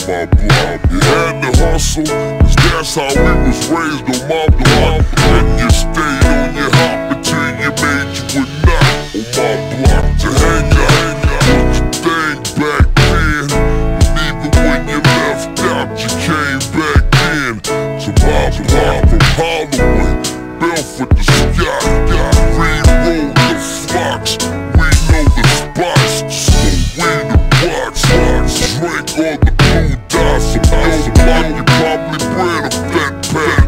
my block. You had to hustle, cause that's how we was raised on my block. And you stayed on your hop until you made you a knot on my block. To hang out, was the thing back then. And even when you left out, you came back in. To my block from Holloway, Belford to Scott, re-roll the flocks. We know the spots, so we the rocks. Drink all the blue dots, so your block you probably bred a fat pat.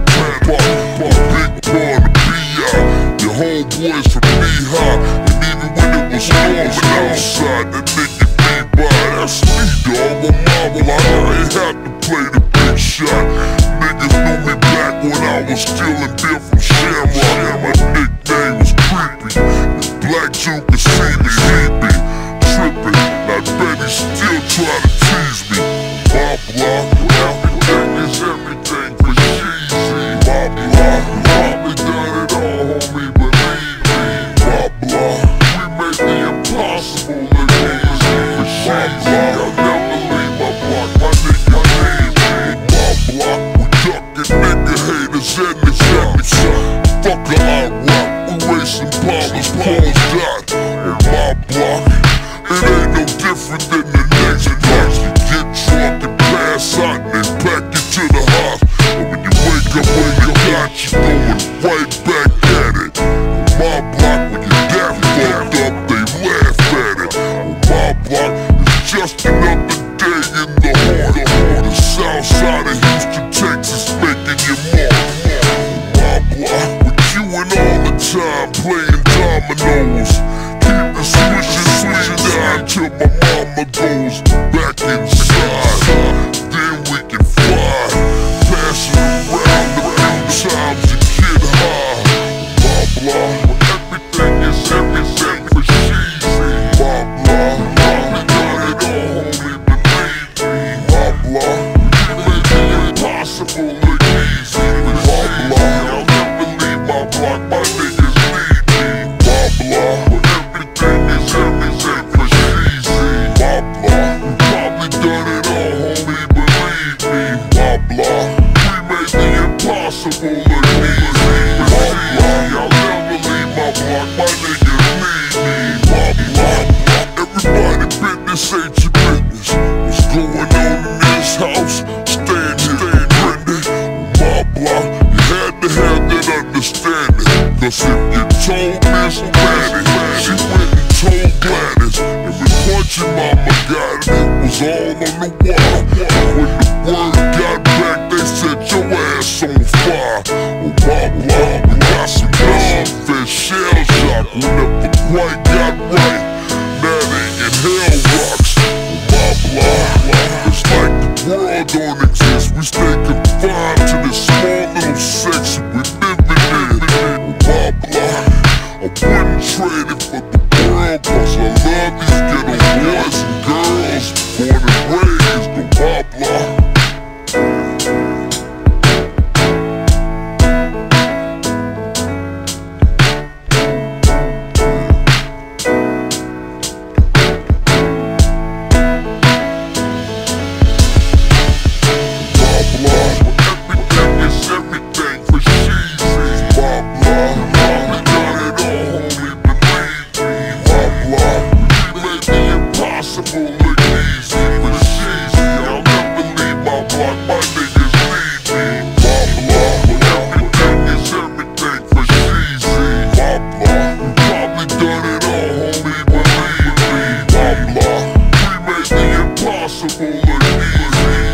Big part of B.I. Your homeboys from Knee-High. And even when it was storming outside, that nigga be-by. That's me, dog, on Marvel. I ain't had to play the big shot. Niggas knew me back when I was stealing beer from Shamrock. And my nickname was Creepy. Black Jew could see me, trippin'. Now Betty still try to tease me. My block, everything is everything for cheesy. My block, probably done it all, homie, believe me. My block, we made the impossible look easy for cheesy. I'll never leave my block, my nigga need me. My block, we duckin' nigga haters and it's fuck a I rock, we racing Paula's dot. On my block, it ain't no different than the next block. You get drunk and pass out and they pack you to the hospital. And when you wake up when you got you going right back at it. On my block, when you that fucked up, they laugh at it. On my block, it's just another day in the heart. The south side of Houston, Texas, making you mark. On my block, with you and all the time playing dominoes. Keep the switching down till my mama goes back inside. Then we can fly, pass it around a few times and get high. My block, everything is everything for cheesy. My block, probably done it all, homie, believe me. My block, we made the impossible look easy. My block, I'll never leave my block, my niggas need me. My block, everything is everything for cheesy. My block, we probably done it all, homie, believe me. My block, we made the impossible look easy. My block, I'll never leave my block, my niggas need me. My block, everybody business ain't your business. What's going on in this house? Stand here, Brendan. On my block, you had to have that understanding. Cause if you told Miss Gladys, she went and told Gladys. And when punching mama got it, it was all on the wall. When the word got back, they said your ass on fire. On my block, we got some non-fed shell shock. We never quite got right. Now they in hell rocks. On my block, it's like the world don't exist. We stay confined to this small little section we living in. On my block, I wouldn't trade it for the world, cause I love these ghetto boys and girls, born and raised on my block. Impossible look easy.